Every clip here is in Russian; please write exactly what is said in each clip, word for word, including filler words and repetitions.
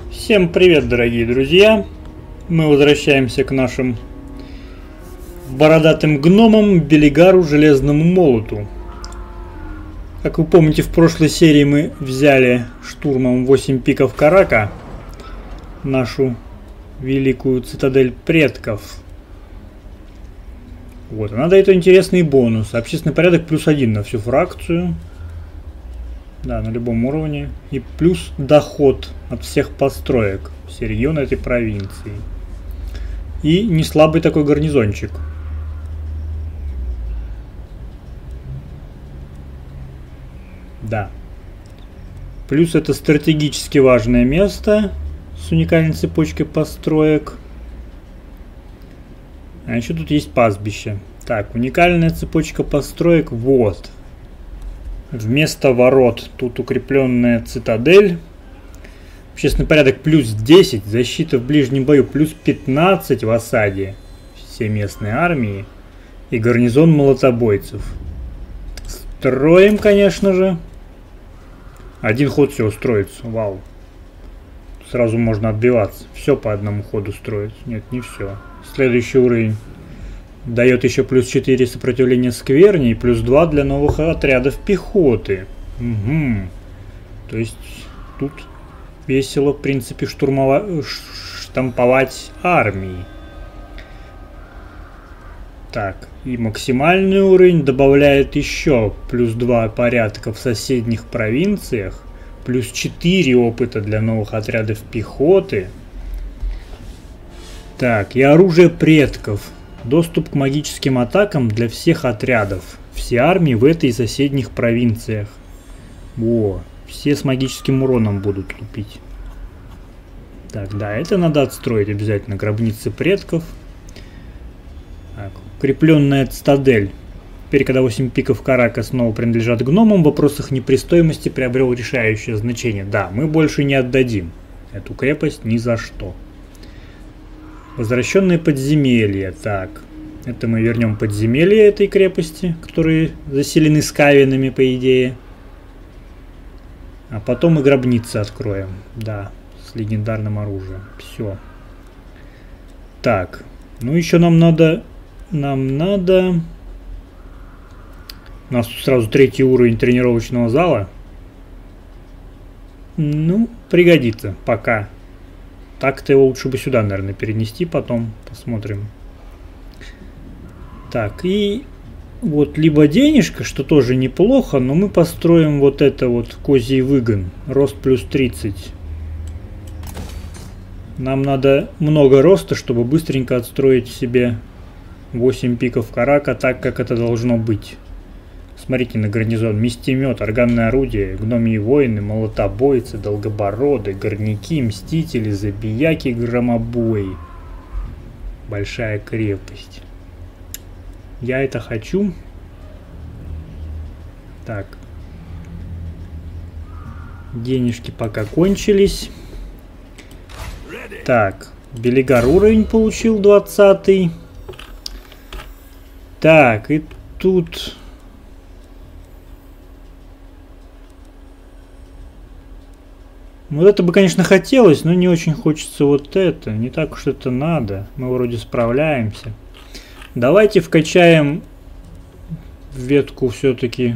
Всем привет, дорогие друзья! Мы возвращаемся к нашим бородатым гномам, Белигару, Железному Молоту. Как вы помните, в прошлой серии мы взяли штурмом восемь пиков Карака, нашу великую цитадель предков. Вот, она дает интересный бонус. Общественный порядок плюс один на всю фракцию. Да, на любом уровне. И плюс доход от всех построек все регионы этой провинции. И не слабый такой гарнизончик. Да. Плюс это стратегически важное место с уникальной цепочкой построек. А еще тут есть пастбище. Так, уникальная цепочка построек. Вот. Вместо ворот тут укрепленная цитадель. Общественный порядок плюс десять. Защита в ближнем бою плюс пятнадцать в осаде. Все местные армии. И гарнизон молотобойцев. Строим, конечно же. Один ход все устроится. Вау. Сразу можно отбиваться. Все по одному ходу строить. Нет, не все. Следующий уровень дает еще плюс четыре сопротивления скверни и плюс два для новых отрядов пехоты. Угу. То есть тут весело, в принципе, штурмовать, штамповать армии. Так, и максимальный уровень добавляет еще плюс два порядка в соседних провинциях, плюс четыре опыта для новых отрядов пехоты. Так, и оружие предков. Доступ к магическим атакам для всех отрядов. Все армии в этой и соседних провинциях. Во, все с магическим уроном будут лупить. Так, да, это надо отстроить обязательно. Гробницы предков. Так, укрепленная цитадель. Теперь, когда восемь пиков Карака снова принадлежат гномам, в вопросах непристойности приобрел решающее значение. Да, мы больше не отдадим эту крепость ни за что. Возвращенные подземелья. Так, это мы вернем подземелья этой крепости, которые заселены скавинами, по идее. А потом и гробницы откроем. Да, с легендарным оружием. Все. Так, ну еще нам надо... Нам надо... У нас тут сразу третий уровень тренировочного зала. Ну, пригодится пока. Так-то его лучше бы сюда, наверное, перенести потом. Посмотрим. Так, и вот либо денежка, что тоже неплохо, но мы построим вот это вот козий выгон. Рост плюс тридцать. Нам надо много роста, чтобы быстренько отстроить себе восемь пиков Карака так, как это должно быть. Смотрите на гарнизон. Местемет, органное орудие, гномьи воины, молотобойцы, долгобороды, горняки, мстители, забияки, громобои. Большая крепость. Я это хочу. Так. Денежки пока кончились. Так. Белигар уровень получил двадцатый. Так, и тут... Вот это бы, конечно, хотелось, но не очень хочется вот это. Не так уж это надо. Мы вроде справляемся. Давайте вкачаем ветку все-таки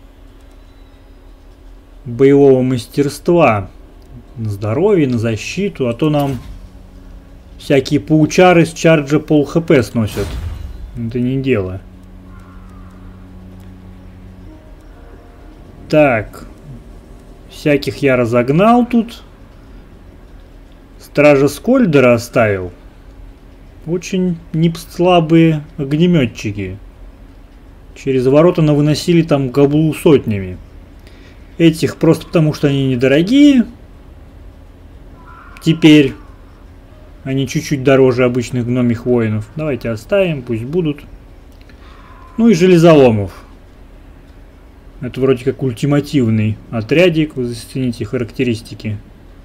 боевого мастерства. На здоровье, на защиту. А то нам всякие паучары с чарджа пол хп сносят. Это не дело. Так... Всяких я разогнал тут. Стража Скольдера оставил. Очень не слабые огнеметчики. Через ворота навыносили там габлу сотнями. Этих просто потому, что они недорогие. Теперь они чуть-чуть дороже обычных гномих воинов. Давайте оставим, пусть будут. Ну и железоломов. Это вроде как ультимативный отрядик, вы зацените характеристики.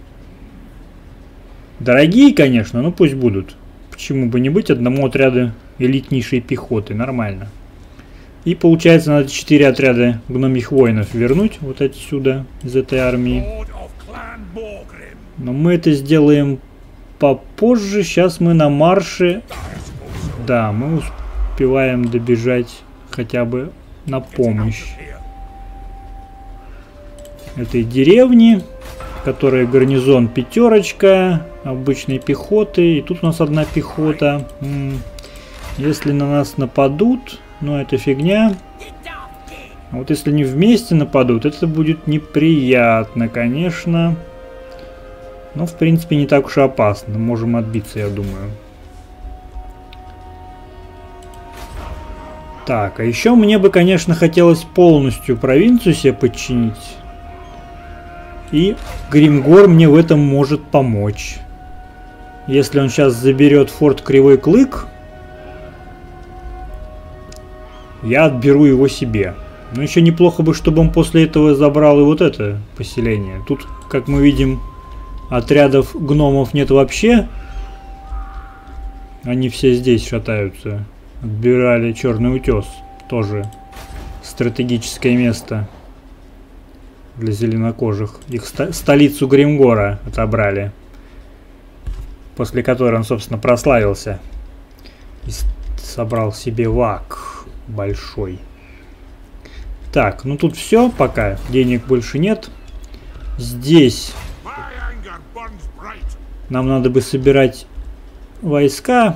Дорогие, конечно, но пусть будут. Почему бы не быть одному отряду элитнейшей пехоты, нормально. И получается надо четыре отряда гномих воинов вернуть вот отсюда, из этой армии. Но мы это сделаем попозже. Сейчас мы на марше. Да, мы успеваем добежать хотя бы на помощь этой деревни, которая гарнизон пятерочка обычной пехоты. И тут у нас одна пехота. Если на нас нападут, ну это фигня. А вот если они вместе нападут, это будет неприятно, конечно. Но в принципе не так уж и опасно. Можем отбиться, я думаю. Так, а еще мне бы, конечно, хотелось полностью провинцию себе подчинить. И Гримгор мне в этом может помочь. Если он сейчас заберет форт Кривой Клык, я отберу его себе. Но еще неплохо бы, чтобы он после этого забрал и вот это поселение. Тут, как мы видим, отрядов гномов нет вообще. Они все здесь шатаются. Отбирали Черный Утес. Тоже стратегическое место для зеленокожих. Их ста столицу Гримгора отобрали. После которой он, собственно, прославился. И собрал себе вак большой. Так, ну тут все пока. Денег больше нет. Здесь нам надо бы собирать войска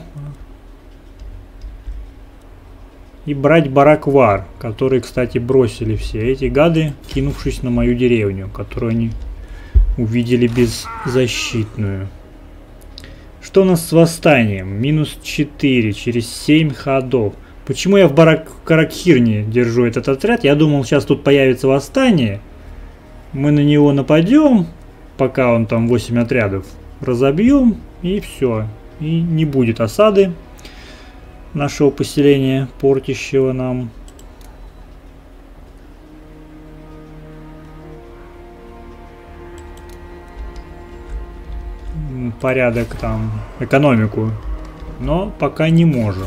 и брать Барак-Вар, который, кстати, бросили все эти гады, кинувшись на мою деревню, которую они увидели беззащитную. Что у нас с восстанием? минус четыре через семь ходов. Почему я в Барак-Каракхирне держу этот отряд? Я думал, сейчас тут появится восстание. Мы на него нападем, пока он там восемь отрядов. Разобьем, и все. И не будет осады нашего поселения, портящего нам. Порядок там, экономику. Но пока не можем.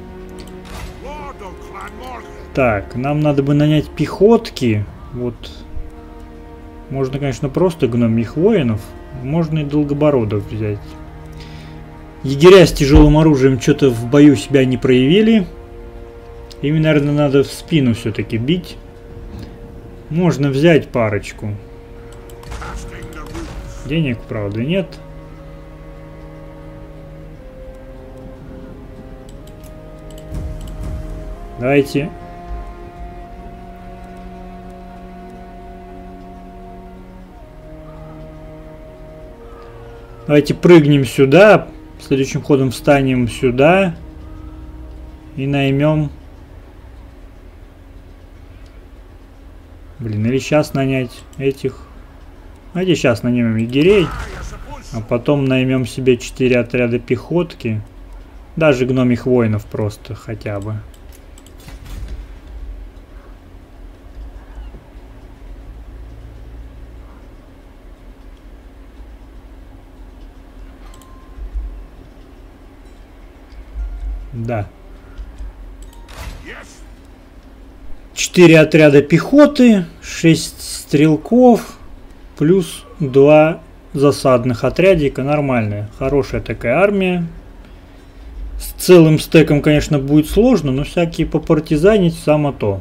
Так, нам надо бы нанять пехотки. Вот. Можно, конечно, просто гномьих воинов. Можно и долгобородов взять. Егеря с тяжелым оружием что-то в бою себя не проявили. Им, наверное, надо в спину все-таки бить. Можно взять парочку. Денег, правда, нет. Давайте. Давайте прыгнем сюда. Следующим ходом встанем сюда. И наймем. Блин, или сейчас нанять этих. Давайте сейчас наймем егерей. А потом наймем себе четыре отряда пехотки. Даже гномих воинов просто хотя бы. Да. Четыре отряда пехоты, шесть стрелков, плюс два засадных отрядика. Нормальная, хорошая такая армия. С целым стеком, конечно, будет сложно, но всякие попартизанить само то.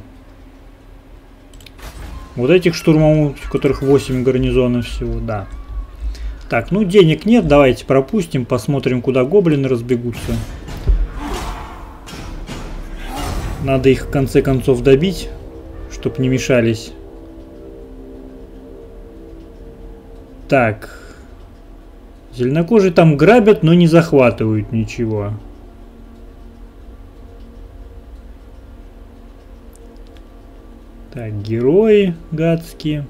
Вот этих штурмовых, у которых восемь гарнизонов всего, да. Так, ну денег нет, давайте пропустим, посмотрим, куда гоблины разбегутся. Надо их в конце концов добить, чтоб не мешались. Так. Зеленокожие там грабят, но не захватывают ничего. Так, герои гадские.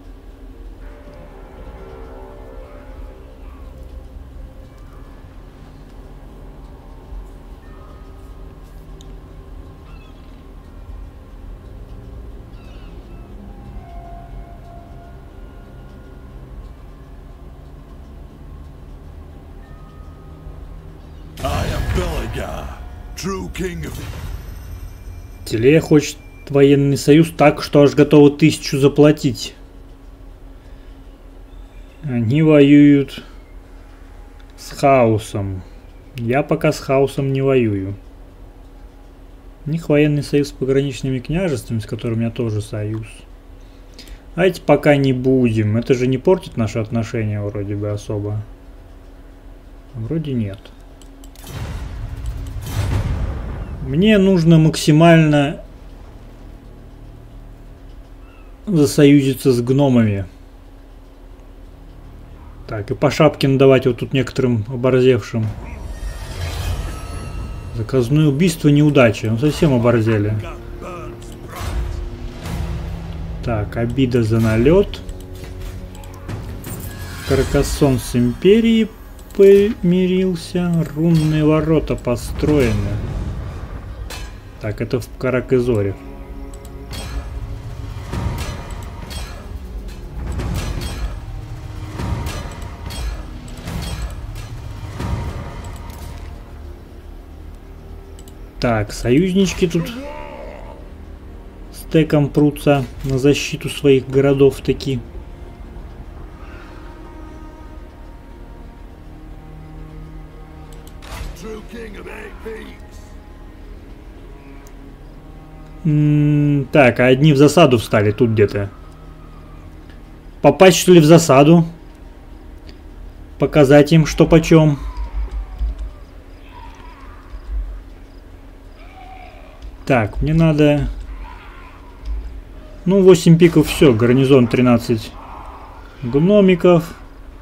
Телея хочет военный союз так, что аж готова тысячу заплатить. Они воюют с хаосом. Я пока с хаосом не воюю. У них военный союз с пограничными княжествами, с которым у меня тоже союз. А эти пока не будем. Это же не портит наши отношения вроде бы особо. Вроде нет. Мне нужно максимально засоюзиться с гномами. Так, и по шапке надавать вот тут некоторым оборзевшим. Заказное убийство неудачи. Ну совсем оборзели. Так, обида за налет. Каркассон с империей помирился. Рунные ворота построены. Так, это в Карак-и-Зоре. Так, союзнички тут стеком прутся на защиту своих городов таки. М-м, так, а одни в засаду встали тут где-то. Попасть что ли в засаду? Показать им что почем. Так, мне надо... Ну, восемь пиков, все, гарнизон тринадцать гномиков.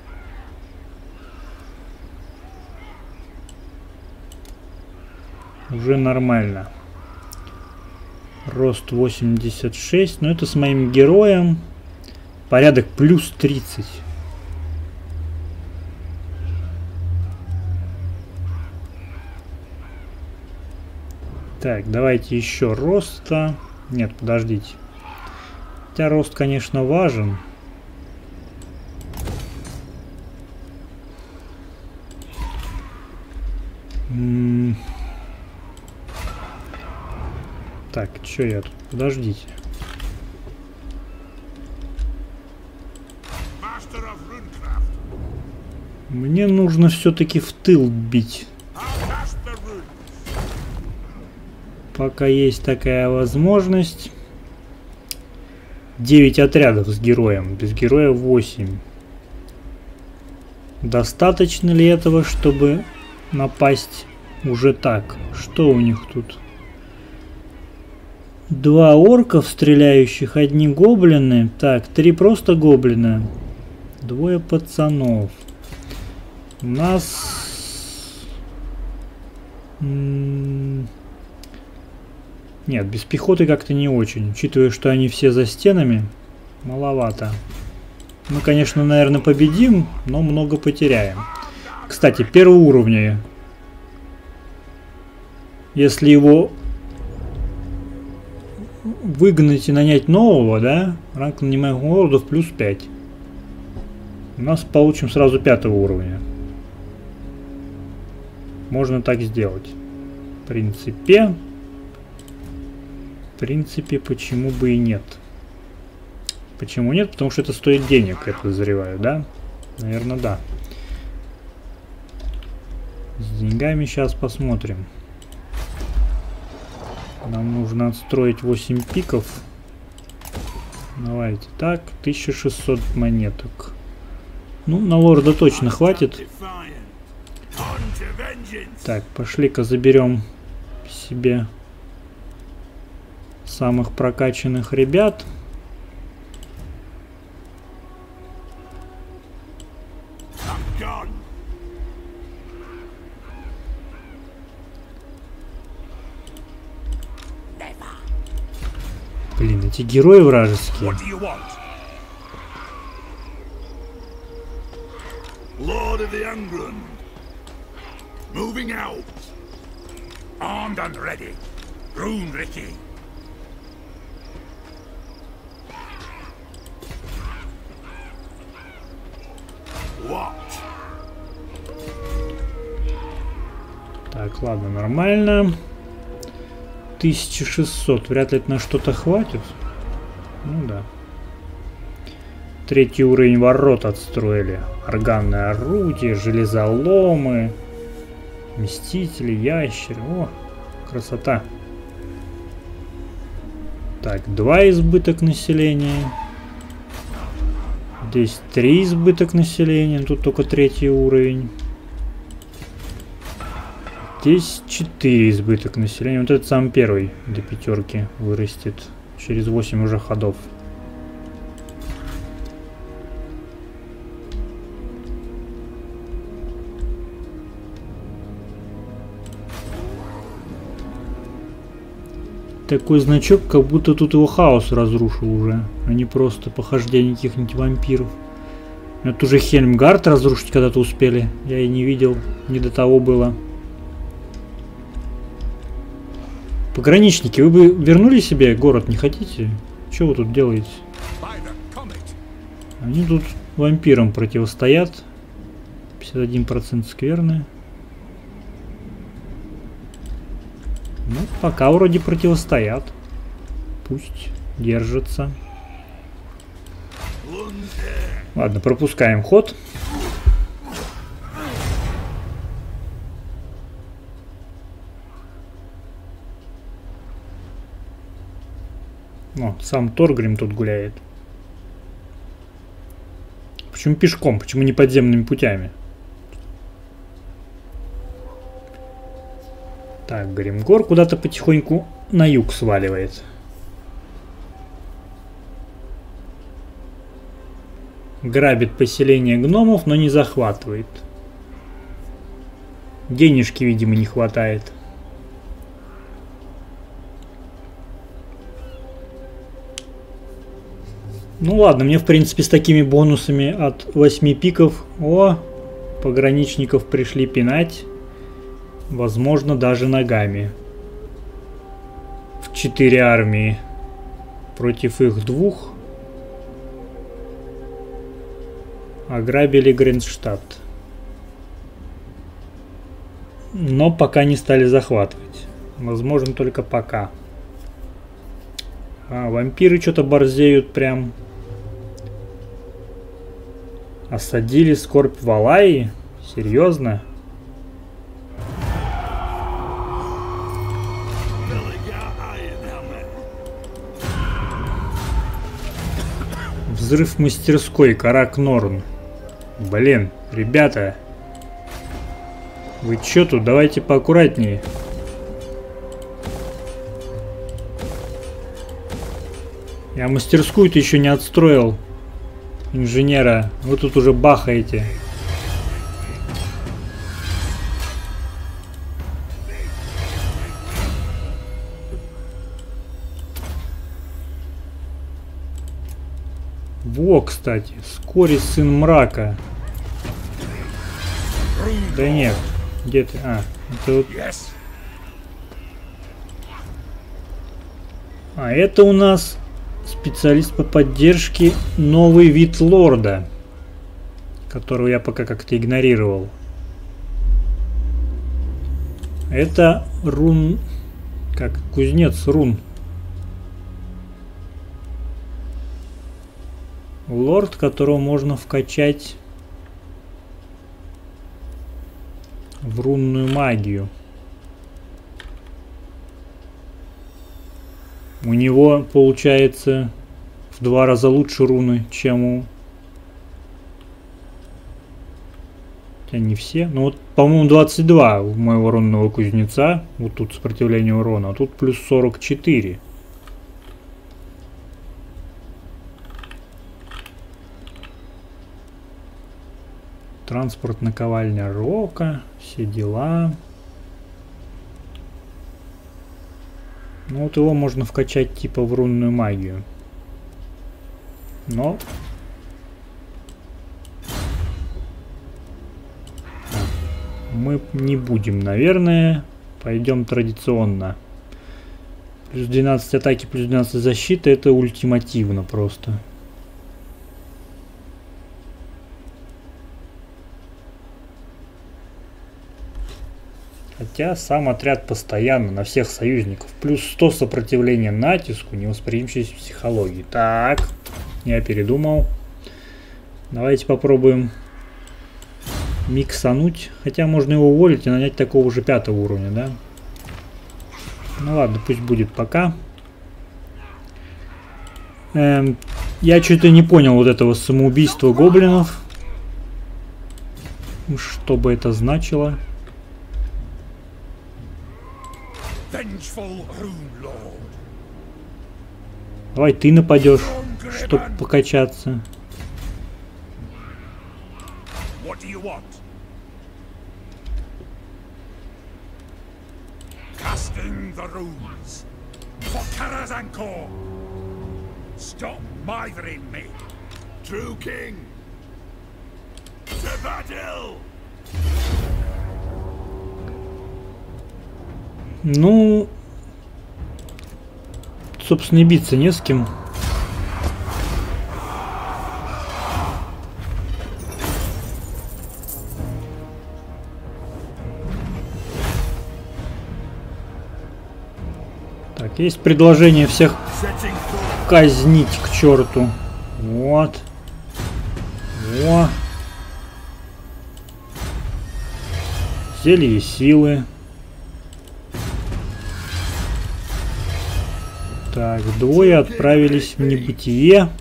Уже нормально. Рост восемьдесят шесть, но это с моим героем. Порядок плюс тридцать. Так, давайте еще роста. Нет, подождите. Хотя рост, конечно, важен. М-м- так, что я тут? Подождите. Мне нужно все-таки в тыл бить. Пока есть такая возможность. девять отрядов с героем. Без героя восемь. Достаточно ли этого, чтобы напасть уже так? Что у них тут? Два орков стреляющих, одни гоблины. Так, три просто гоблина. Двое пацанов. У нас... Нет, без пехоты как-то не очень. Учитывая, что они все за стенами, маловато. Мы, конечно, наверное, победим, но много потеряем. Кстати, первого уровня. Если его выгнать и нанять нового, да, ранг нанимаемых лордов плюс пять. У нас получим сразу пятого уровня. Можно так сделать. В принципе... В принципе, почему бы и нет? Почему нет? Потому что это стоит денег, я подозреваю, да? Наверное, да. С деньгами сейчас посмотрим. Нам нужно отстроить восемь пиков. Давайте так, тысяча шестьсот монеток. Ну, на лорда точно хватит. Так, пошли-ка заберем себе самых прокачанных ребят. Блин, эти герои вражеские. Lord of the Ungren. Moving out. Armed and ready. Rune Ricky. What? Так, ладно, нормально. тысяча шестьсот. Вряд ли это на что-то хватит. Ну да. Третий уровень ворот отстроили. Органное орудие, железоломы, мстители, ящеры. О, красота. Так, два избыток населения. Здесь три избыток населения. Тут только третий уровень. Здесь четыре избыток населения. Вот этот сам первый до пятерки вырастет. Через восемь уже ходов. Такой значок, как будто тут его хаос разрушил уже, а не просто похождение каких-нибудь вампиров. Это уже Хельмгард разрушить когда-то успели. Я и не видел, не до того было. Пограничники, вы бы вернули себе город, не хотите? Что вы тут делаете? Они тут вампирам противостоят. пятьдесят один процент скверны. Ну, пока вроде противостоят. Пусть держатся. Ладно, пропускаем ход. О, сам Торгрим тут гуляет. Почему пешком? Почему не подземными путями? Так, Гримгор куда-то потихоньку на юг сваливает. Грабит поселение гномов, но не захватывает. Денежки, видимо, не хватает. Ну ладно, мне в принципе с такими бонусами от восьми пиков. О, пограничников пришли пинать. Возможно, даже ногами. В четыре армии. Против их двух. Ограбили Гренштадт. Но пока не стали захватывать. Возможно, только пока. А, вампиры что-то борзеют прям. Осадили скорбь Валайи? Серьезно? Взрыв мастерской, Карак Норн. Блин, ребята. Вы чё тут? Давайте поаккуратнее. Я мастерскую-то еще не отстроил. Инженера. Вы тут уже бахаете. Во, кстати, Скорис, сын мрака. Да нет, где ты? А, это вот... А это у нас специалист по поддержке, новый вид лорда, которого я пока как-то игнорировал. Это рун... Как? Кузнец рун. Лорд, которого можно вкачать в рунную магию. У него получается в два раза лучше руны, чем у... Хотя не все. Ну вот, по-моему, двадцать два у моего рунного кузнеца. Вот тут сопротивление урона. А тут плюс сорок четыре. Транспорт, наковальня Рока, все дела. Ну вот его можно вкачать типа в рунную магию. Но... Мы не будем, наверное. Пойдем традиционно. Плюс двенадцать атаки, плюс двенадцать защиты. Это ультимативно просто. Хотя сам отряд постоянно на всех союзников. Плюс сто сопротивления натиску, невосприимчивость психологии. Так, я передумал. Давайте попробуем миксануть. Хотя можно его уволить и нанять такого же пятого уровня, да? Ну ладно, пусть будет пока. Эм, я что-то не понял вот этого самоубийства гоблинов. Что бы это значило? Давай ты нападешь, чтобы покачаться. Casting the runes for Karazhanko. Stop bothering me. True King. To battle. Ну, собственно, и биться не с кем. Так, есть предложение всех казнить к черту. Вот. Во. Зелье силы. Так, двое отправились в небытие.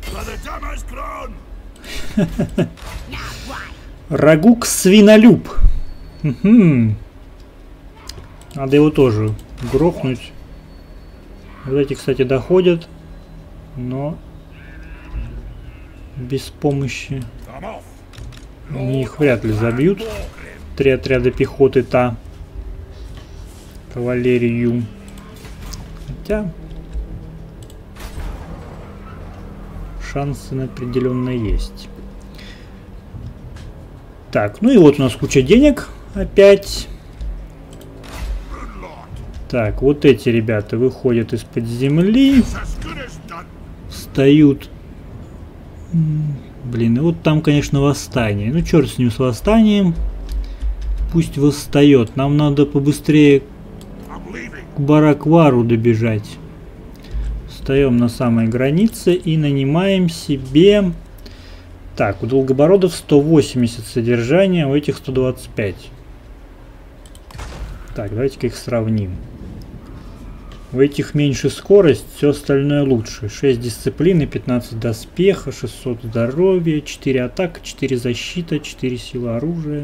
Рагук свинолюб. Надо его тоже грохнуть. Вот эти, кстати, доходят, но без помощи. Они их вряд ли забьют. Три отряда пехоты та. Кавалерию. Хотя шансы определенно есть. Так, ну и вот у нас куча денег опять. Так, вот эти ребята выходят из-под земли. Встают. Блин, и вот там, конечно, восстание. Ну, черт с ним, с восстанием. Пусть восстает. Нам надо побыстрее к Бараквару добежать. Встаем на самой границе и нанимаем себе... Так, у Долгобородов сто восемьдесят содержания, у этих сто двадцать пять. Так, давайте-ка их сравним. У этих меньше скорость, все остальное лучше. шесть дисциплины, пятнадцать доспеха, шестьсот здоровья, четыре атака, четыре защита, четыре силы оружия.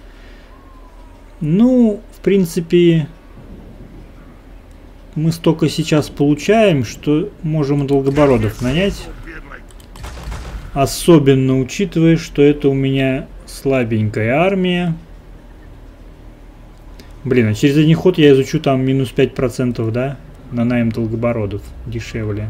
Ну, в принципе, мы столько сейчас получаем, что можем и Долгобородов нанять. Особенно учитывая, что это у меня слабенькая армия. Блин, а через один ход я изучу там минус пять процентов, да? На найм Долгобородов. Дешевле.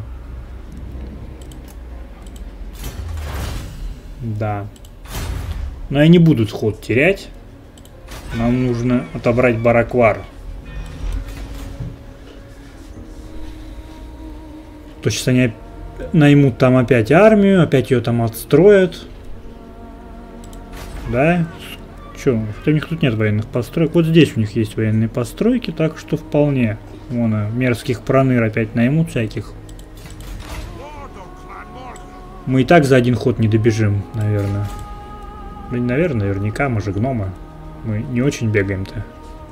Да. Но я не буду ход терять. Нам нужно отобрать Бараквар. То сейчас они наймут там опять армию, опять ее там отстроят. Да? Че, у них тут нет военных построек. Вот здесь у них есть военные постройки, так что вполне. Вон, мерзких проныр опять наймут всяких. Мы и так за один ход не добежим, наверное. Блин, наверное, наверняка, мы же гномы. Мы не очень бегаем-то.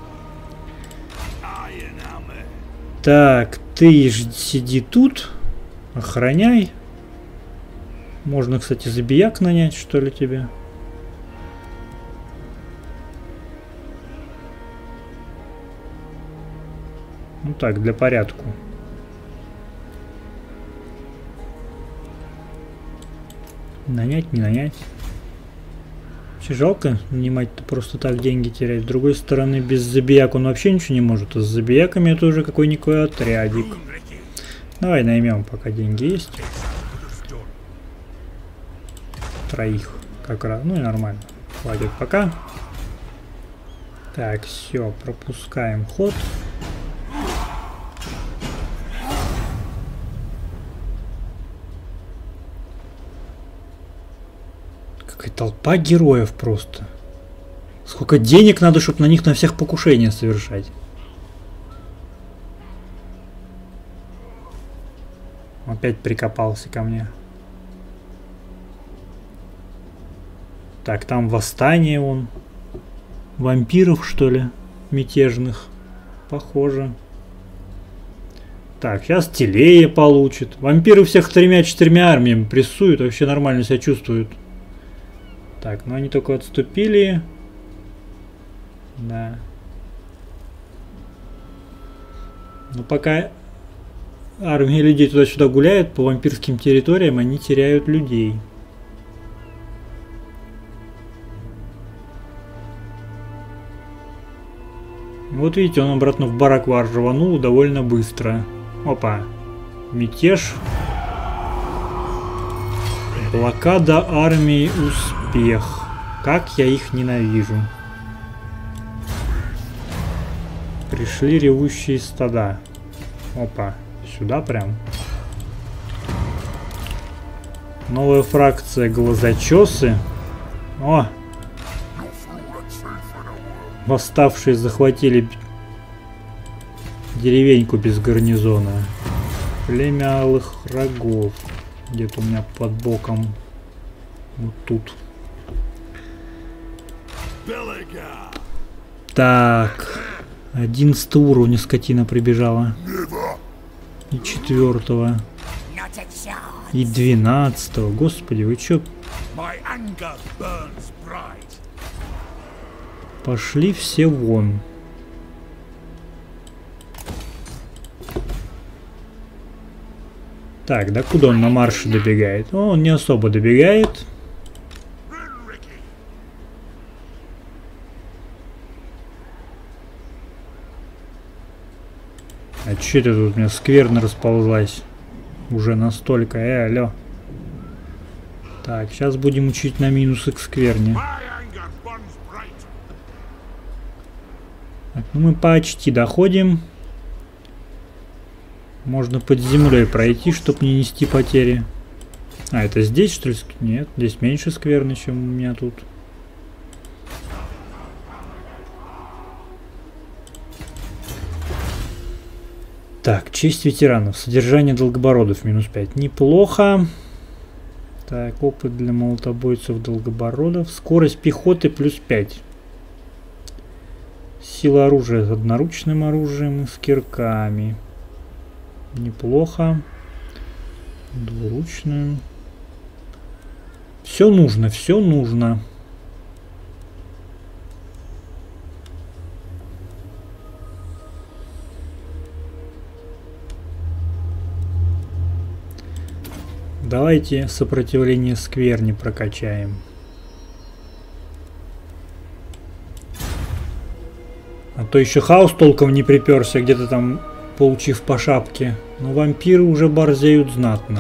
Так, ты сиди тут. Охраняй. Можно, кстати, забияк нанять, что ли, тебе? Ну так, для порядку. Нанять, не нанять. Вообще жалко нанимать-то просто так деньги терять. С другой стороны, без забияк он вообще ничего не может. А с забияками это уже какой-никакой отрядик. Давай наймем, пока деньги есть. Троих как раз. Ну и нормально. Хватит пока. Так, все, пропускаем ход. Какая толпа героев просто. Сколько денег надо, чтобы на них на всех покушения совершать. Опять прикопался ко мне. Так, там восстание вон. Вампиров, что ли? Мятежных. Похоже. Так, сейчас Телея получит. Вампиры всех тремя-четырьмя армиями прессуют, вообще нормально себя чувствуют. Так, ну они только отступили. Да. Но пока армия людей туда-сюда гуляет, по вампирским территориям они теряют людей. Вот видите, он обратно в Бараквар рванул довольно быстро. Опа. Мятеж. Блокада армии успех. Как я их ненавижу. Пришли ревущие стада. Опа. Сюда прям. Новая фракция глазочесы. О! Восставшие захватили деревеньку без гарнизона. Племя алых рогов. Где-то у меня под боком. Вот тут. Так. Одиннадцатого уровня скотина прибежала. И четвертого. И двенадцатого. Господи, вы чё? Пошли все вон. Так, да куда он на марше добегает? О, он не особо добегает. А че это тут у меня скверно расползлась? Уже настолько. Э, алло. Так, сейчас будем учить на минусы к скверне. Так, ну мы почти доходим. Можно под землей пройти, чтобы не нести потери. А, это здесь, что ли? Нет, здесь меньше скверны, чем у меня тут. Так, честь ветеранов. Содержание долгобородов минус пять. Неплохо. Так, опыт для молотобойцев долгобородов. Скорость пехоты плюс пять. Сила оружия с одноручным оружием и с кирками. Неплохо. Двуручную. Все нужно, все нужно. Давайте сопротивление скверни прокачаем. А то еще хаос толком не приперся, где-то там получив по шапке. Но вампиры уже борзеют знатно.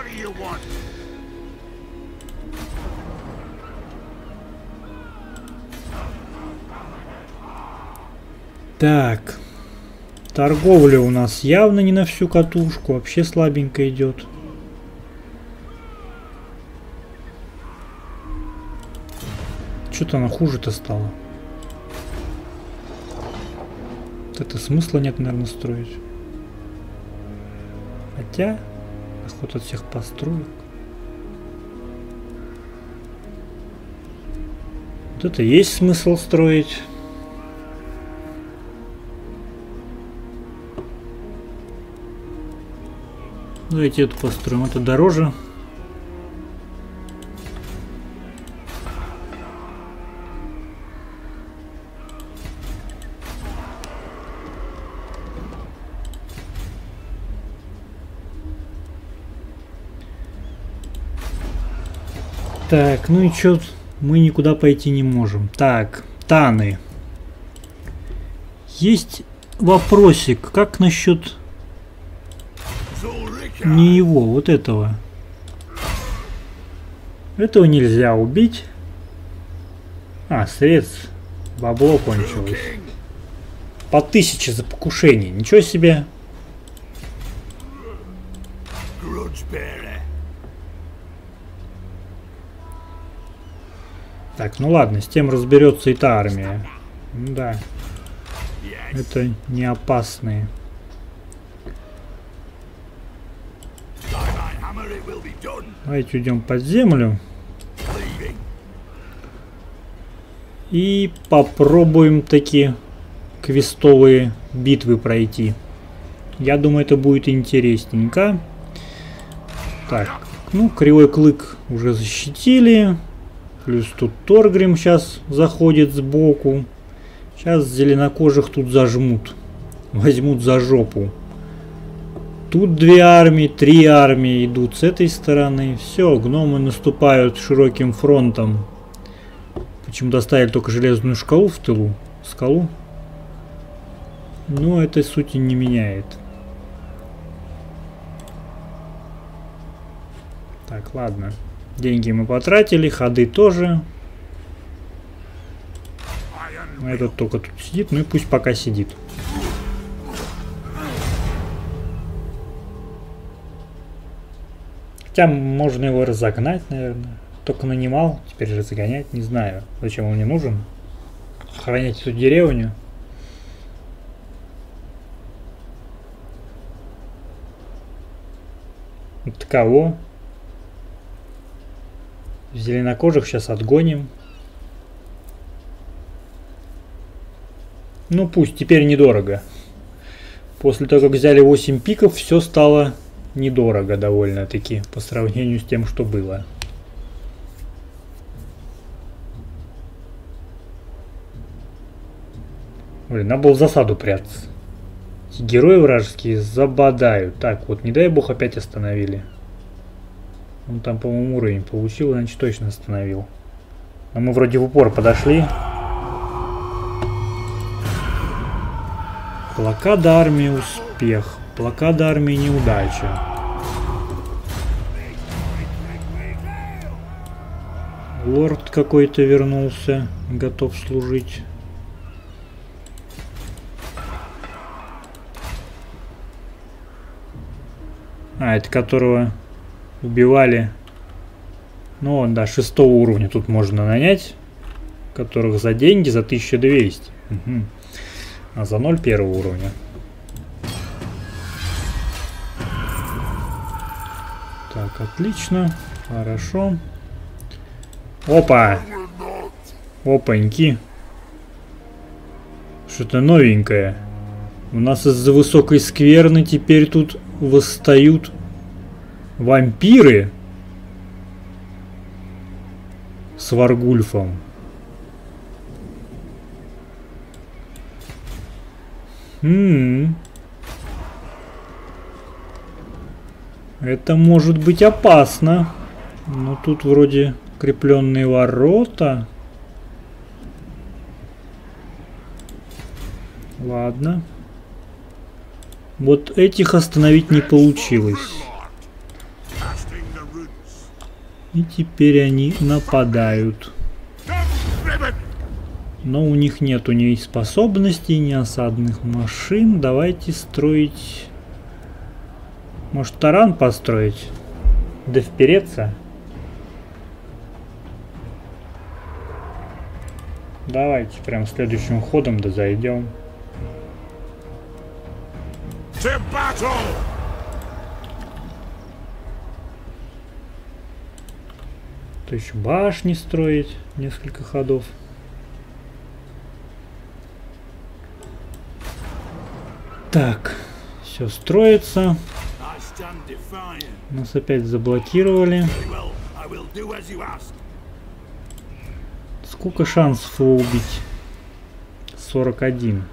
Так. Торговля у нас явно не на всю катушку. Вообще слабенько идет. Что-то она хуже-то стала. Вот это смысла нет, наверное, строить. Хотя, доход от всех построек. Вот это есть смысл строить. Давайте эту построим. Это дороже. Так, ну и чё, мы никуда пойти не можем. Так, Таны. Есть вопросик, как насчет не его, вот этого. Этого нельзя убить. А, средств. Бабло кончилось. По тысяче за покушение. Ничего себе. Так, ну ладно, с тем разберется и та армия. Ну да. Это не опасные. Давайте уйдем под землю. И попробуем таки квестовые битвы пройти. Я думаю, это будет интересненько. Так, ну, Кривой Клык уже защитили. Плюс тут Торгрим сейчас заходит сбоку. Сейчас зеленокожих тут зажмут. Возьмут за жопу. Тут две армии, три армии идут с этой стороны. Все, гномы наступают широким фронтом. Почему-то оставили только железную шкалу в тылу. Скалу. Но этой сути не меняет. Так, ладно. Деньги мы потратили, ходы тоже. Этот только тут сидит, ну и пусть пока сидит. Хотя можно его разогнать, наверное. Только нанимал, теперь же загонять, не знаю. Зачем он мне нужен? Охранять эту деревню. Вот кого? Зеленокожих сейчас отгоним. Ну пусть, теперь недорого. После того, как взяли восемь пиков, все стало недорого довольно-таки по сравнению с тем, что было. Блин, надо было в засаду прятаться. Эти герои вражеские забодают. Так, вот не дай бог опять остановили. Он там, по-моему, уровень получил, значит точно остановил. А мы вроде в упор подошли. Блокада армии успех. Блокада армии неудача. Лорд какой-то вернулся. Готов служить. А, это которого убивали. Ну, он, да, шестого уровня тут можно нанять. Которых за деньги, за тысячу двести. Угу. А за ноль первого уровня. Так, отлично. Хорошо. Опа! Опаньки. Что-то новенькое. У нас из-за высокой скверны теперь тут восстают вампиры с Варгульфом. М-м-м. Это может быть опасно. Но тут вроде крепленные ворота. Ладно. Вот этих остановить не получилось. И теперь они нападают. Но у них нету ни способностей, ни осадных машин. Давайте строить... Может, таран построить? Да впереться? Давайте прям следующим ходом да зайдем. То еще башни строить, несколько ходов. Так, все строится. Нас опять заблокировали. Сколько шансов его убить? сорок один.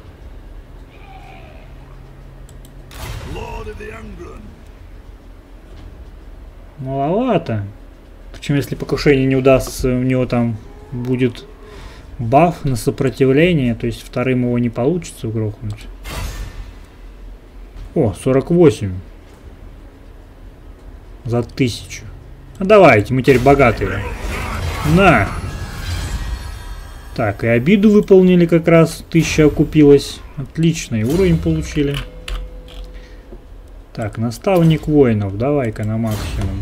Маловато. Причем, если покушение не удастся, у него там будет баф на сопротивление, то есть вторым его не получится грохнуть. О, сорок восемь. За тысячу. А давайте, мы теперь богатые. На! Так, и обиду выполнили как раз. Тысяча окупилась. Отлично, и уровень получили. Так, наставник воинов. Давай-ка на максимум.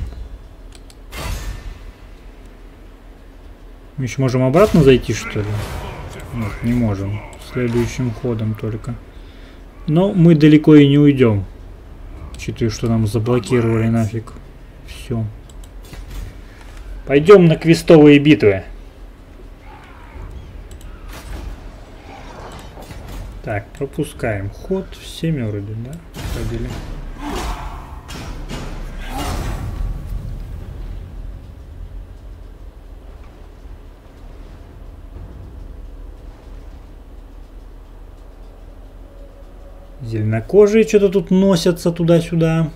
Мы еще можем обратно зайти, что ли? Нет, не можем. Следующим ходом только. Но мы далеко и не уйдем. Учитывая, что нам заблокировали нафиг. Все. Пойдем на квестовые битвы. Так, пропускаем ход. Всеми вроде, да? Ходили. Зеленокожие что-то тут носятся туда-сюда.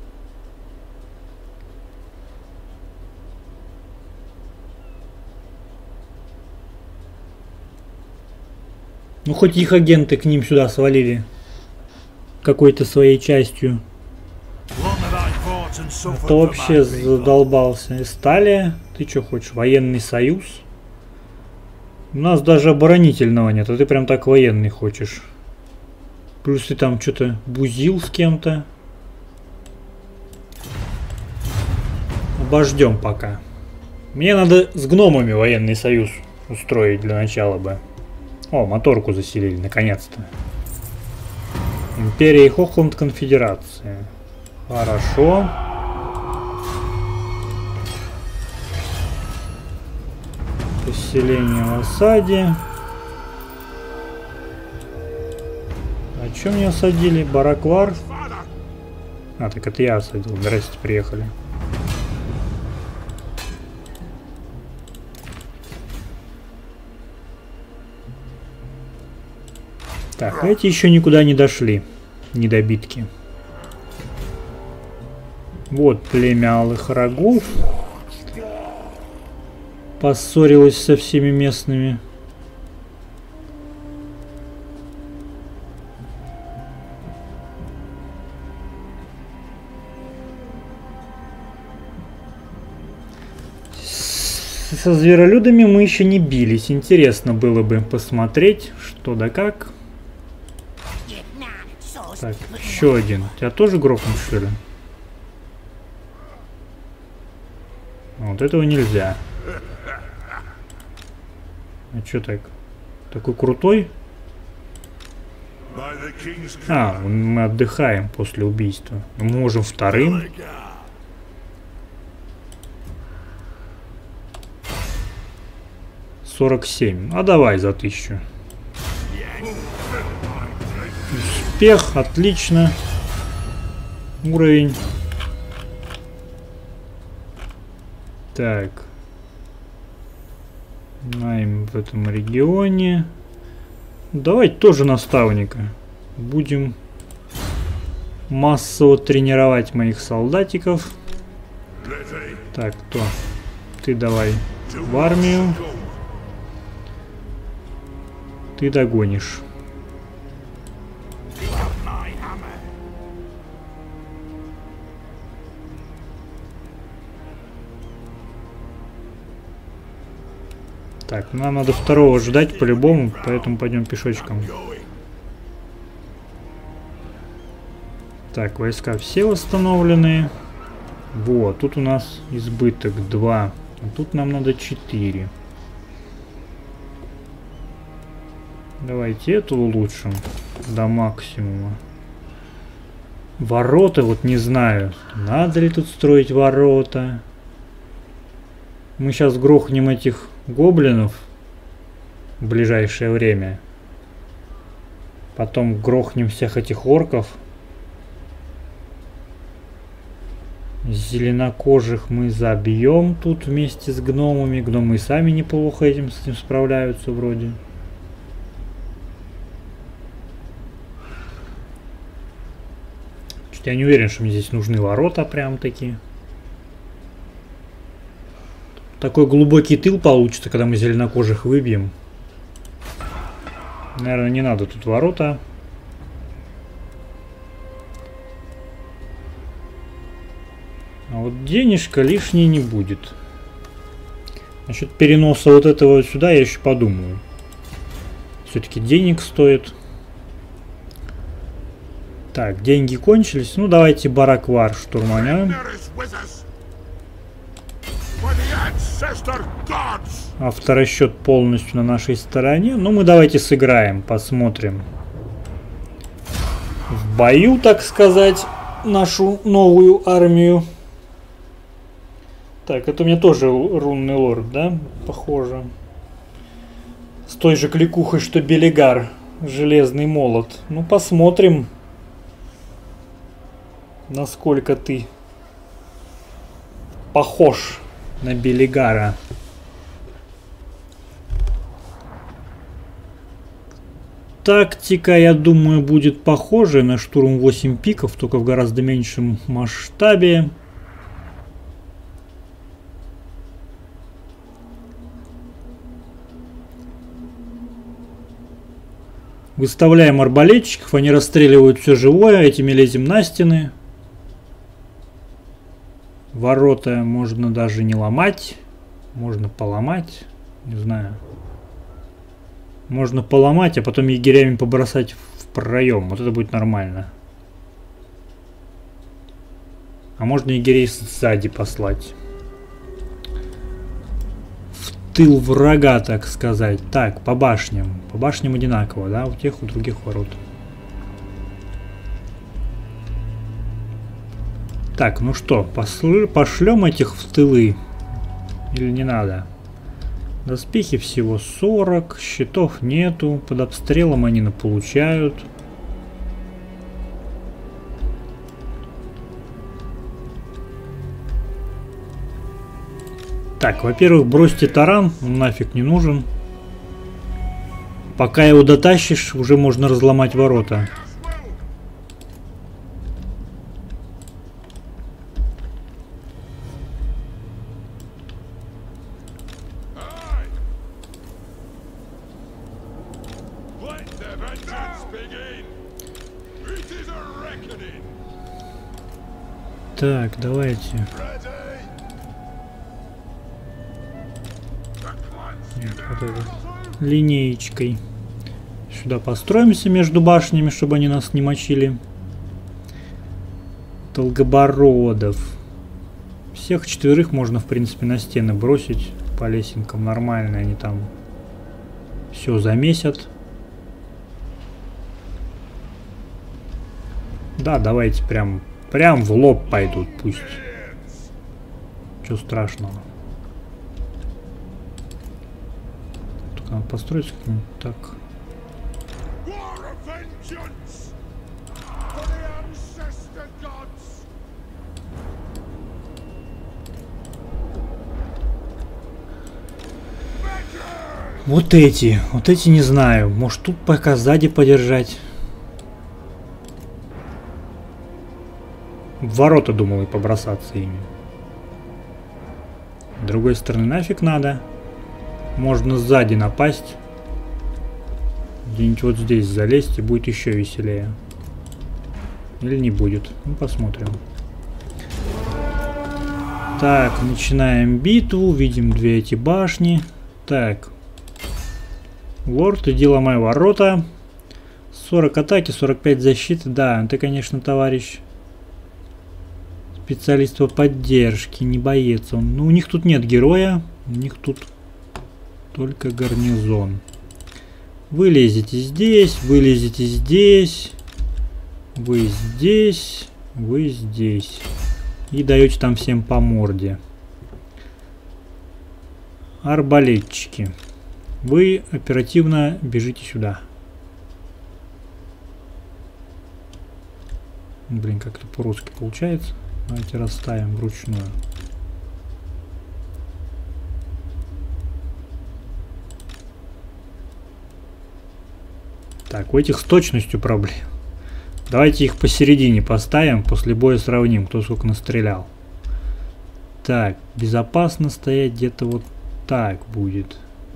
Ну, хоть их агенты к ним сюда свалили. Какой-то своей частью. А то вообще задолбался. Эсталия, ты что хочешь? Военный союз? У нас даже оборонительного нет, а ты прям так военный хочешь. Плюс ты там что-то бузил с кем-то. Обождем пока. Мне надо с гномами военный союз устроить для начала бы. О, моторку заселили, наконец-то. Империя и Хохланд конфедерация. Хорошо. Поселение в осаде. А что мне осадили? Бараквар? А, так это я осадил. Здрасте, приехали. Так, эти еще никуда не дошли. Недобитки. Вот племя алых рогов. Поссорилась со всеми местными. Со зверолюдами мы еще не бились. Интересно было бы посмотреть, что да как. Так, еще один. Тебя тоже грохнут, что ли? Вот этого нельзя. А что так? Такой крутой? А, мы отдыхаем после убийства. Мы можем вторым. сорок семь. А давай за тысячу. Успех, отлично. Уровень. Так. Найм в этом регионе. Давайте тоже наставника. Будем массово тренировать моих солдатиков. Так, кто? Ты давай в армию. Ты догонишь. Так, нам надо второго ждать по-любому, поэтому пойдем пешочком. Так, войска все восстановлены. Вот, тут у нас избыток два. А тут нам надо четыре. Давайте эту улучшим до максимума. Ворота, вот не знаю, надо ли тут строить ворота. Мы сейчас грохнем этих гоблинов в ближайшее время. Потом грохнем всех этих орков. Зеленокожих мы забьем тут вместе с гномами. Гномы и сами неплохо этим, с этим справляются вроде. Чуть я не уверен, что мне здесь нужны ворота прям такие. Такой глубокий тыл получится, когда мы зеленокожих выбьем. Наверное, не надо тут ворота. А вот денежка лишней не будет. Насчет переноса вот этого сюда я еще подумаю. Все-таки денег стоит. Так, деньги кончились. Ну, давайте Бараквар штурманем. Авторасчет полностью на нашей стороне. Ну, мы давайте сыграем, посмотрим. В бою, так сказать, нашу новую армию. Так, это у меня тоже рунный лорд, да? Похоже. С той же кликухой, что Белигар. железный молот. Ну, посмотрим, насколько ты похож на Беллигара. Тактика, я думаю, будет похожа на штурм восемь пиков, только в гораздо меньшем масштабе. Выставляем арбалетчиков, они расстреливают все живое, этими лезем на стены. Ворота можно даже не ломать, можно поломать, не знаю. Можно поломать, а потом егерями побросать в проем, вот это будет нормально. А можно егерей сзади послать. В тыл врага, так сказать. Так, по башням. По башням одинаково, да, у тех, у других ворот. Так, ну что, пошлем этих в тылы? Или не надо? Доспехи всего сорок, щитов нету, под обстрелом они наполучают. Так, во-первых, бросьте таран, он нафиг не нужен. Пока его дотащишь, уже можно разломать ворота. Так, давайте. Вот это. Линеечкой. Сюда построимся между башнями, чтобы они нас не мочили. Долгобородов. Всех четверых можно, в принципе, на стены бросить по лесенкам. Нормально, они там все замесят. Да, давайте прям... Прям в лоб пойдут, пусть. Чего страшного. Только надо построить как-нибудь так. Вот эти, вот эти не знаю. Может тут пока сзади подержать. В ворота думал и побросаться ими. С другой стороны, нафиг надо. Можно сзади напасть. Где-нибудь вот здесь залезть, и будет еще веселее. Или не будет. Ну, посмотрим. Так, начинаем битву. Видим две эти башни. Так. Лорд, иди ломай ворота. сорок атаки, сорок пять защиты. Да, ты, конечно, товарищ... Специалист по поддержке, не боец он. Ну, у них тут нет героя, у них тут только гарнизон. Вы лезете здесь, вы лезете здесь, вы здесь, вы здесь. И даете там всем по морде. Арбалетчики. Вы оперативно бежите сюда. Блин, как это по-русски получается. Давайте расставим вручную. Так, у этих с точностью проблем. Давайте их посередине поставим, после боя сравним, кто сколько настрелял. Так, безопасно стоять где-то вот так будет.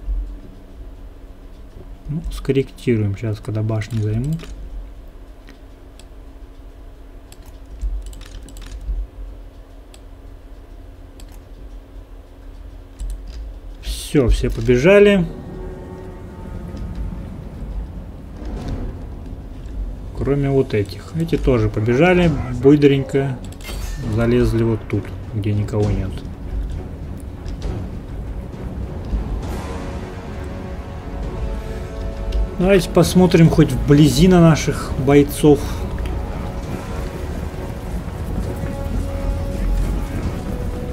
Ну, скорректируем сейчас, когда башни займут. Все, все побежали. Кроме вот этих. Эти тоже побежали. Быстренько залезли вот тут, где никого нет. Давайте посмотрим хоть вблизи на наших бойцов.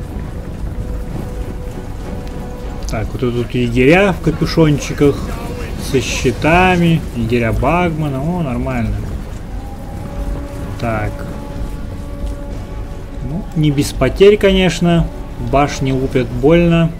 Так, вот тут егеря в капюшончиках. со щитами. Егеря Багмана. О, нормально. Так. Ну, не без потерь, конечно. Башни лупят больно.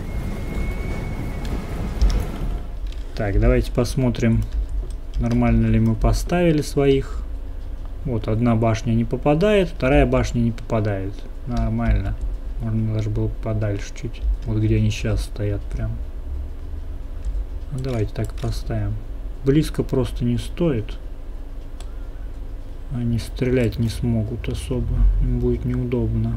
Так, давайте посмотрим, нормально ли мы поставили своих. Вот, одна башня не попадает, вторая башня не попадает. Нормально. Можно даже было подальше чуть. Вот где они сейчас стоят прям. Ну, давайте так поставим. Близко просто не стоит. Они стрелять не смогут особо. Им будет неудобно.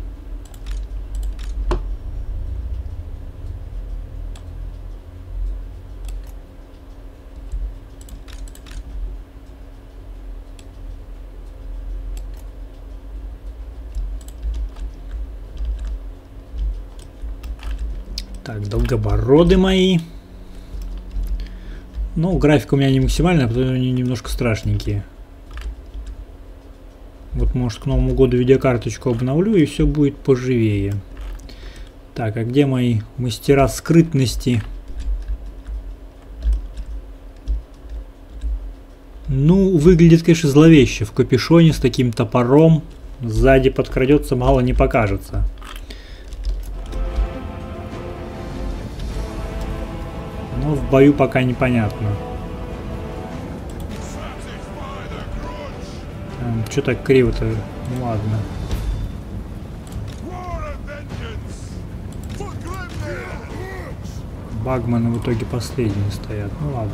Так, долгобороды мои. Ну, графика у меня не максимальная, потому что они немножко страшненькие. Вот, может, к Новому году видеокарточку обновлю, и все будет поживее. Так, а где мои мастера скрытности? Ну, выглядит, конечно, зловеще. В капюшоне с таким топором. Сзади подкрадется, мало не покажется. Но в бою пока непонятно. Что так криво-то? Ну ладно. Багманы в итоге последние стоят. Ну ладно.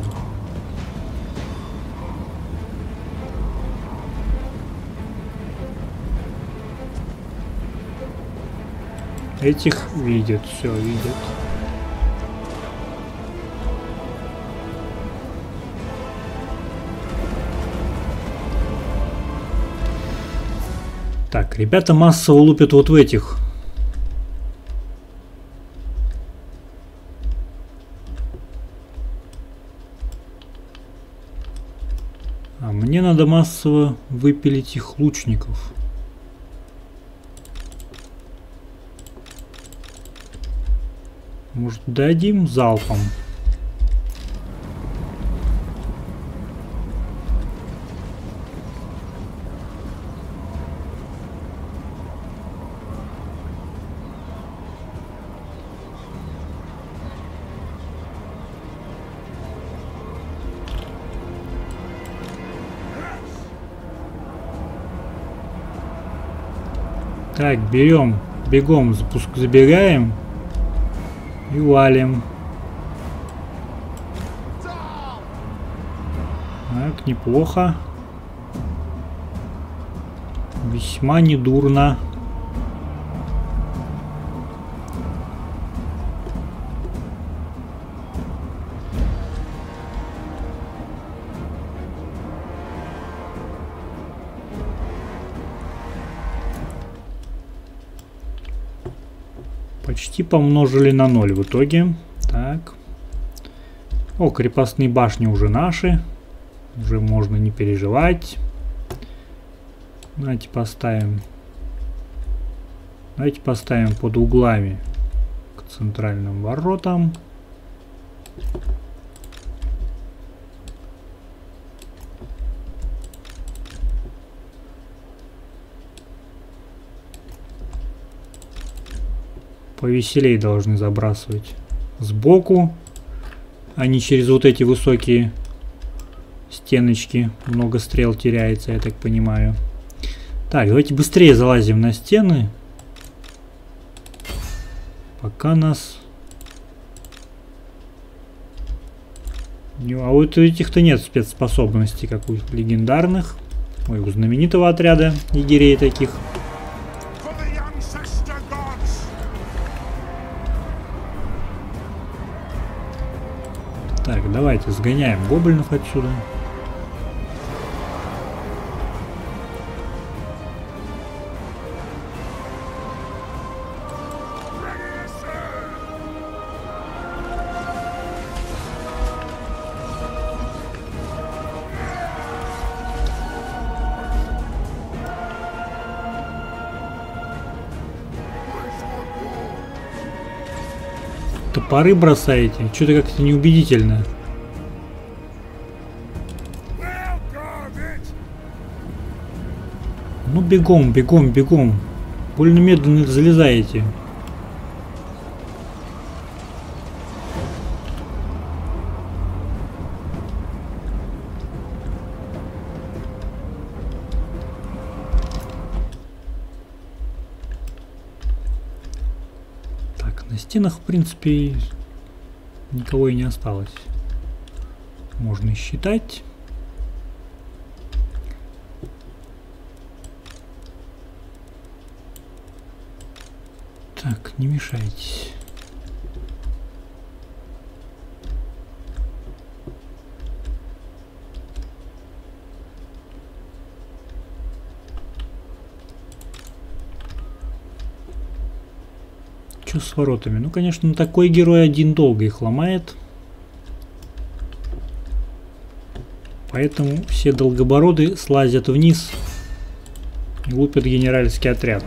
Этих видят, все видят. Так, ребята массово лупят вот в этих. А мне надо массово выпилить их лучников. Может, дадим залпом? Так, берем, бегом запуск, забегаем и валим. Так, неплохо. Весьма недурно. Почти помножили на ноль в итоге. Так. О, крепостные башни уже наши. Уже можно не переживать. Давайте поставим. Давайте поставим под углами к центральным воротам. Повеселее должны забрасывать сбоку, а не через вот эти высокие стеночки. Много стрел теряется, я так понимаю. Так, давайте быстрее залазим на стены, пока нас... А вот у этих-то нет спецспособностей, как у легендарных. Ой, у знаменитого отряда егерей таких. Так, давайте сгоняем гоблинов отсюда. Топоры бросаете? Что-то как-то неубедительно. Ну бегом, бегом, бегом. Больно медленно залезаете. Так, на стенах, в принципе, никого и не осталось. Можно и считать. Так, не мешайтесь. Что с воротами? Ну, конечно, такой герой один долго их ломает. Поэтому все долгобороды слазят вниз и лупят генеральский отряд.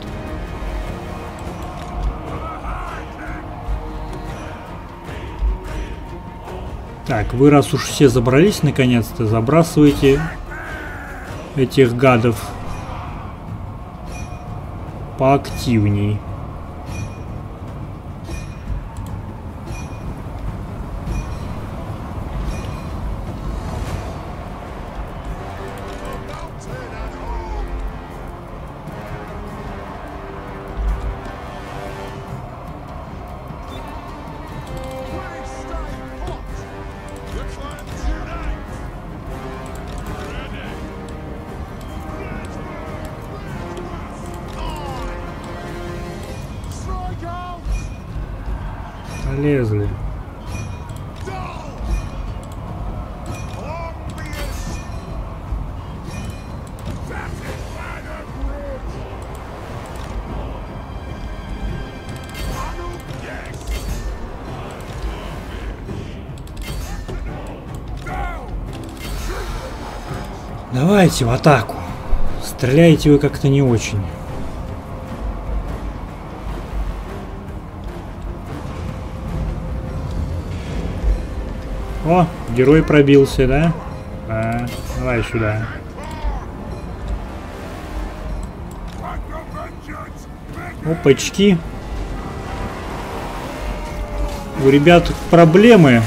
Так, вы раз уж все забрались, наконец-то, забрасывайте этих гадов поактивней. Полезли. Давайте в атаку. Стреляете вы как-то не очень. О, герой пробился, да? А, давай сюда. Опачки. У ребят проблемы.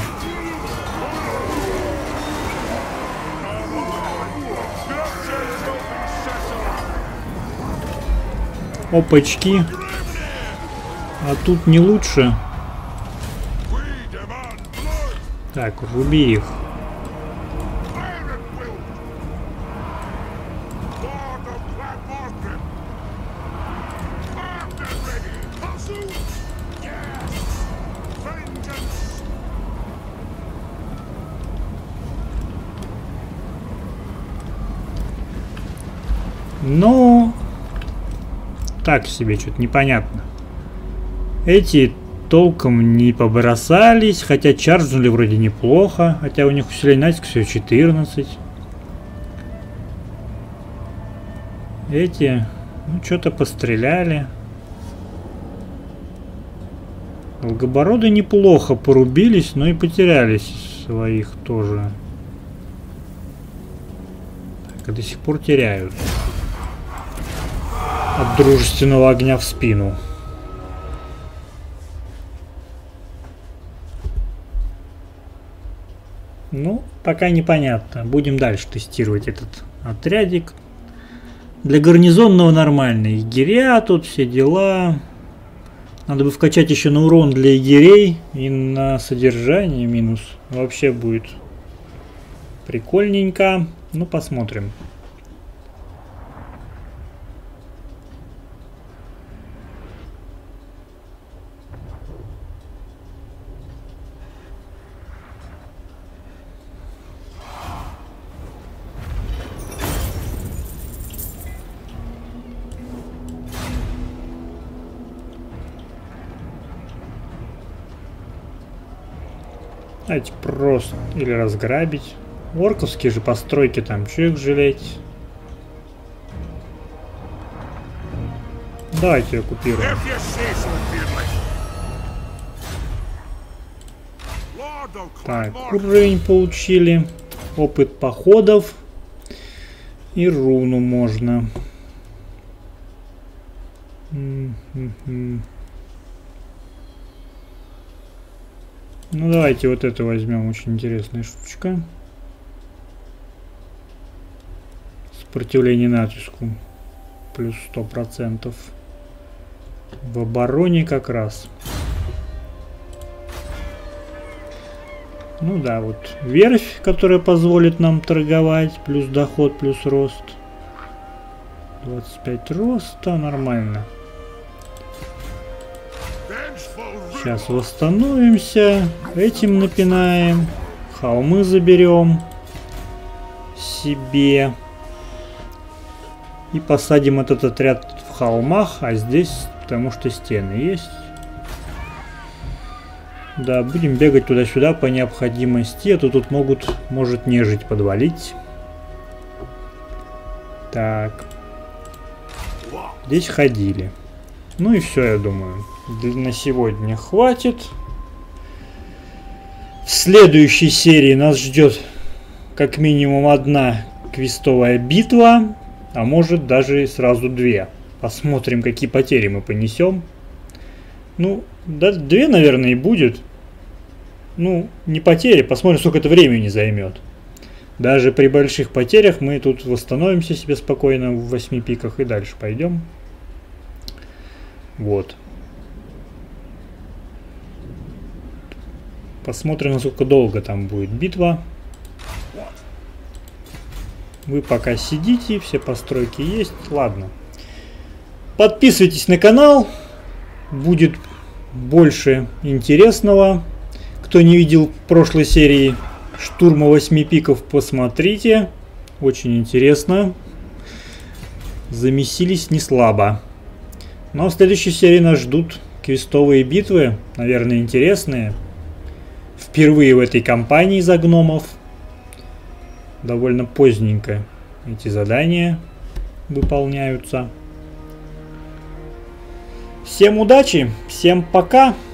Опачки. А тут не лучше. Так, руби их. Ну, так себе, что-то непонятно. Эти толком не побросались, хотя чарджнули вроде неплохо, хотя у них усиление натиска всего четырнадцать. Эти, ну, что-то постреляли. Долгобороды неплохо порубились, но и потерялись своих тоже. Так, а до сих пор теряют. От дружественного огня в спину. Ну, пока непонятно. Будем дальше тестировать этот отрядик. Для гарнизонного нормально. Егеря тут, все дела. Надо бы вкачать еще на урон для егерей. И на содержание минус. Вообще будет прикольненько. Ну, посмотрим. Давайте просто или разграбить. Орковские же постройки там, что их жалеть? Давайте оккупируем. Так, уровень получили. Опыт походов. И руну можно. Ну давайте вот это возьмем, очень интересная штучка. Сопротивление натиску плюс сто процентов. В обороне как раз. Ну да, вот верфь, которая позволит нам торговать, плюс доход, плюс рост. двадцать пять роста, нормально. Сейчас восстановимся, этим напинаем, холмы заберем себе и посадим этот отряд в холмах, а здесь, потому что стены есть. Да, будем бегать туда-сюда по необходимости, а то тут могут, может нежить подвалить. Так, здесь ходили. Ну и все, я думаю. На сегодня хватит. В следующей серии нас ждет как минимум одна квестовая битва, а может даже сразу две. Посмотрим, какие потери мы понесем. Ну, да, две, наверное, и будет. Ну, не потери, посмотрим, сколько это времени займет. Даже при больших потерях мы тут восстановимся себе спокойно в восьми пиках и дальше пойдем. Вот. Посмотрим, насколько долго там будет битва. Вы пока сидите, все постройки есть. Ладно. Подписывайтесь на канал. Будет больше интересного. Кто не видел прошлой серии штурма восьми пиков, посмотрите. Очень интересно. Замесились не слабо. Но в следующей серии нас ждут квестовые битвы. Наверное, интересные. Впервые в этой кампании за гномов. Довольно поздненько эти задания выполняются. Всем удачи, всем пока.